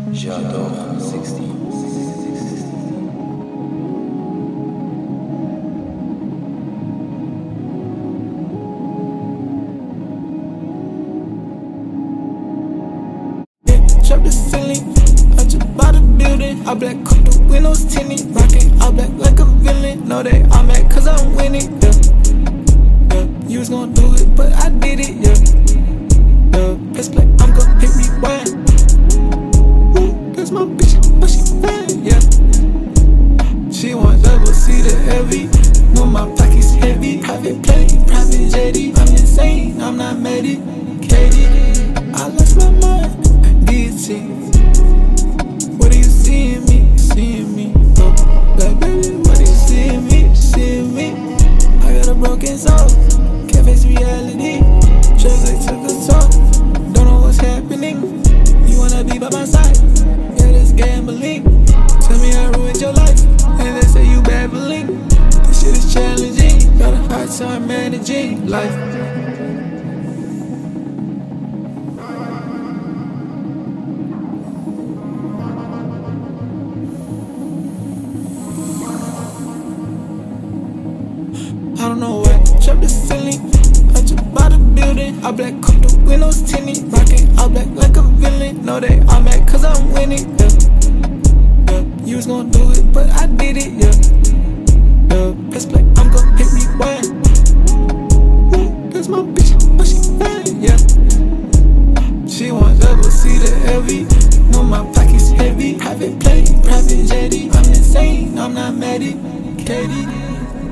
J'adore 60. Drop the ceiling, I just bought a building. I black cook the windows tinted, rockin' all black like a villain. Know they all mad cause I'm winning, yeah. You was gon' do it, but I did it, yeah. Press play, I'm gon' hit rewind. That's my bitch, but she fine, yeah. She want double C to heavy, know my pockets heavy. Private plane, private jetty, I'm insane, I'm not medicated. I lost my mind. What are you seeing me? Seeing me? Oh, like baby, what are you seeing me? Seeing me? I got a broken soul, can't face reality. Translate to the talk, don't know what's happening. You wanna be by my side? Yeah, that's gambling. Tell me I ruined your life, and they say you babbling. This shit is challenging, got a hard time managing life. I don't know why, drop the ceiling, I just bought a building. I black cook the windows tinted, rockin' all black like a villain. Know they all mad cause I'm winning, yeah. You was gon' do it, but I did it, yeah. Press play, I'm gon' hit rewind. That's my bitch, but she fine, yeah. She want double C to heavy, know my pockets heavy. Private plane, private jetty, I'm insane, I'm not medicated.